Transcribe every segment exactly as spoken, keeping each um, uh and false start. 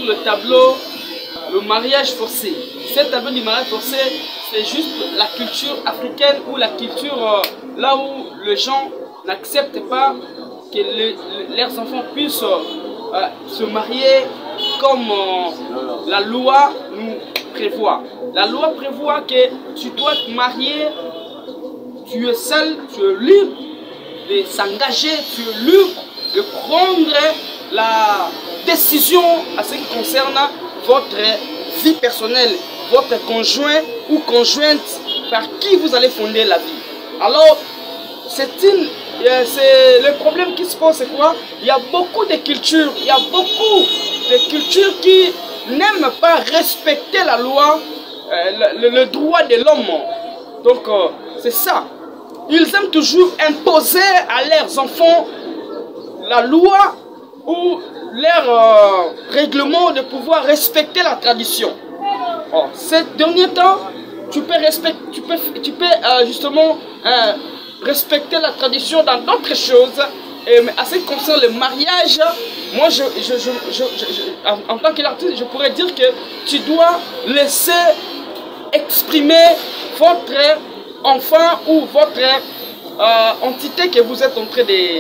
le tableau le mariage forcé. Ce tableau du mariage forcé, c'est juste la culture africaine ou la culture euh, là où les gens n'acceptent pas que les, leurs enfants puissent euh, se marier comme euh, la loi nous prévoit. La loi prévoit que tu dois te marier, tu es seul, tu es libre de s'engager, tu es libre de prendre la décision à ce qui concerne votre vie personnelle, votre conjoint ou conjointe par qui vous allez fonder la vie. Alors, c'est une, c'est le problème qui se pose, c'est quoi? Il y a beaucoup de cultures, il y a beaucoup de cultures qui n'aiment pas respecter la loi, euh, le, le droit de l'homme. Donc, euh, c'est ça. Ils aiment toujours imposer à leurs enfants la loi ou leur euh, règlement de pouvoir respecter la tradition. Oh, ces derniers temps, tu peux, respect, tu peux, tu peux euh, justement euh, respecter la tradition dans d'autres choses. Et, mais à ce qui concerne le mariage, moi, je, je, je, je, je, je, en, en tant qu'artiste, je pourrais dire que tu dois laisser exprimer votre enfant ou votre euh, entité que vous êtes en train de,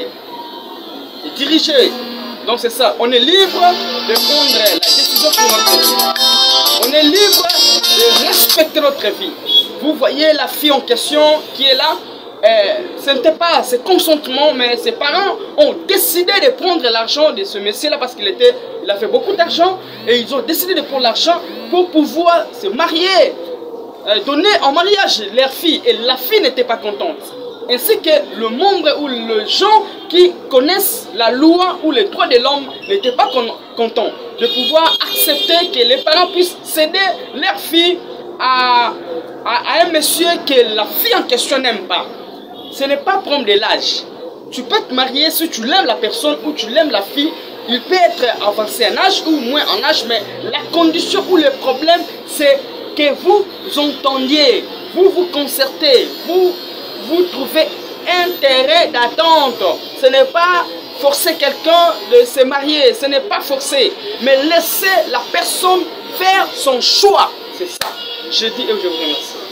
de diriger. Donc c'est ça, on est libre de prendre la décision sur notre vie. On est libre de respecter notre vie. Vous voyez la fille en question qui est là, euh, ce n'était pas ses consentements, mais ses parents ont décidé de prendre l'argent de ce monsieur-là parce qu'il était, il a fait beaucoup d'argent et ils ont décidé de prendre l'argent pour pouvoir se marier, euh, donner en mariage leur fille, et la fille n'était pas contente. Ainsi que le monde ou les gens qui connaissent la loi ou les droits de l'homme n'étaient pas contents de pouvoir accepter que les parents puissent céder leur fille à, à, à un monsieur que la fille en question n'aime pas. Ce n'est pas prendre de l'âge. Tu peux te marier si tu l'aimes la personne ou tu l'aimes la fille. Il peut être avancé en âge ou moins en âge, mais la condition ou le problème, c'est que vous entendiez, vous vous concertez, vous vous trouvez intérêt d'attente. Ce n'est pas forcer quelqu'un de se marier, ce n'est pas forcer, mais laisser la personne faire son choix. C'est ça. Je dis et je vous remercie.